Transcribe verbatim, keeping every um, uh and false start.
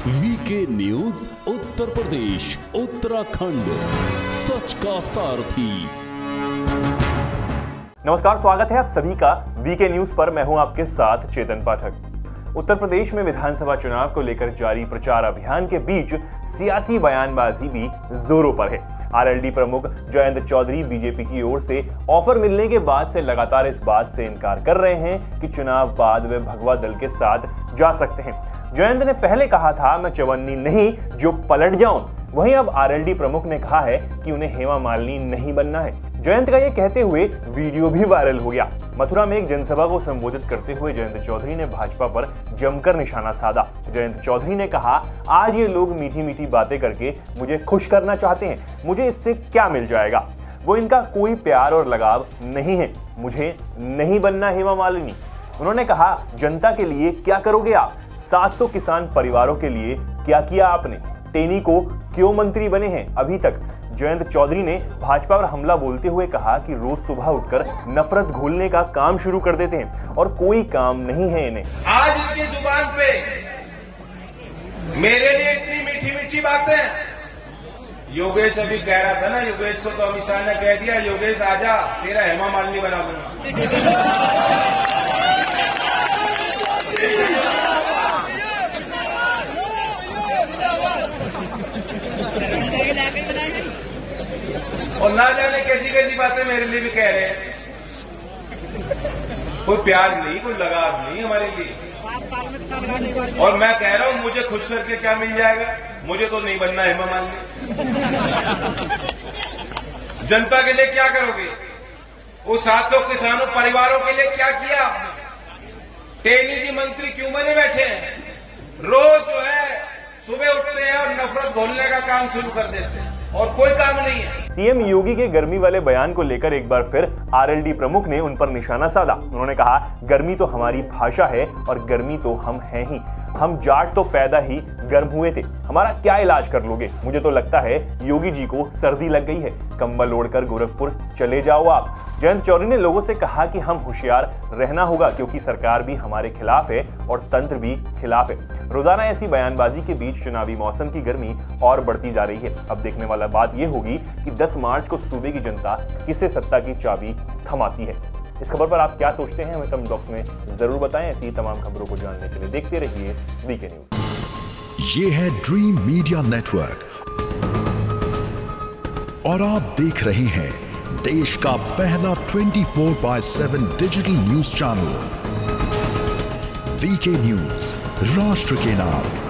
VK news Uttar Pradesh Uttarakhand, सच का सारथी। नमस्कार, स्वागत है आप सभी का वीके न्यूज पर। मैं हूं आपके साथ चेतन पाठक। उत्तर प्रदेश में विधानसभा चुनाव को लेकर जारी प्रचार अभियान के बीच सियासी बयानबाजी भी जोरों पर है। आरएलडी प्रमुख जयंत चौधरी बीजेपी की ओर से ऑफर मिलने के बाद से लगातार इस बात से इनकार कर रहे हैं कि चुनाव बाद वे भगवा दल के साथ जा सकते हैं। जयंत ने पहले कहा था, मैं चवन्नी नहीं जो पलट जाऊं। वहीं अब आरएलडी प्रमुख ने कहा है कि उन्हें हेमा मालिनी नहीं बनना है। जयंत का ये कहते हुए वीडियो भी वायरल हो गया। मथुरा में एक जनसभा को संबोधित करते हुए जयंत चौधरी ने भाजपा पर जमकर निशाना साधा। जयंत चौधरी ने कहा, आज ये लोग मीठी मीठी बातें करके मुझे खुश करना चाहते हैं, मुझे इससे क्या मिल जाएगा। वो इनका कोई प्यार और लगाव नहीं है, मुझे नहीं बनना हेमा मालिनी। उन्होंने कहा, जनता के लिए क्या करोगे आप? सात सौ किसान परिवारों के लिए क्या किया आपने? टेनी को क्यों मंत्री बने हैं अभी तक? जयंत चौधरी ने भाजपा पर हमला बोलते हुए कहा कि रोज सुबह उठकर नफरत घोलने का काम शुरू कर देते हैं और कोई काम नहीं है इन्हें। आज इनकी जुबान पे मेरे लिए इतनी मीठी मीठी बातें। योगेश अभी कह रहा था ना, योगेश को तो अमित शाह ने कह दिया, योगेश आजा, तेरा हेमा मालिनी बना दूंगा। और ना जाने कैसी कैसी बातें मेरे लिए भी कह रहे हैं। कोई प्यार नहीं, कोई लगाव नहीं हमारे लिए। और मैं कह रहा हूं, मुझे खुश करके क्या मिल जाएगा? मुझे तो नहीं बनना हेमा मालिनी। जनता के लिए क्या करोगे? वो सात सौ किसानों परिवारों के लिए क्या किया आपने? टेनी जी मंत्री क्यों बने बैठे हैं? रोज जो है सुबह उठते हैं और नफरत घोलने का काम शुरू कर देते हैं और कोई काम नहीं है। सीएम योगी के गर्मी वाले बयान को लेकर एक बार फिर आरएलडी प्रमुख ने उन पर निशाना साधा। उन्होंने कहा, गर्मी तो हमारी भाषा है और गर्मी तो हम हैं ही। हम जाट तो पैदा ही गर्म हुए थे, हमारा क्या इलाज कर लोगे? मुझे तो लगता है योगी जी को सर्दी लग गई है, कंबल ओढ़कर गोरखपुर चले जाओ आप। जयंत चौधरी ने लोगों से कहा कि हम होशियार रहना होगा क्योंकि सरकार भी हमारे खिलाफ है और तंत्र भी खिलाफ है। रोजाना ऐसी बयानबाजी के बीच चुनावी मौसम की गर्मी और बढ़ती जा रही है। अब देखने वाला बात यह होगी कि दस मार्च को सूबे की जनता किसे सत्ता की चाबी थमाती है। इस खबर पर आप क्या सोचते हैं, हमें कमेंट बॉक्स में जरूर बताएं। ऐसी तमाम खबरों को जानने के लिए देखते रहिए वीके न्यूज। ये है ड्रीम मीडिया नेटवर्क और आप देख रहे हैं देश का पहला चौबीस बाय सात digital news channel VK news, राष्ट्र के नाम।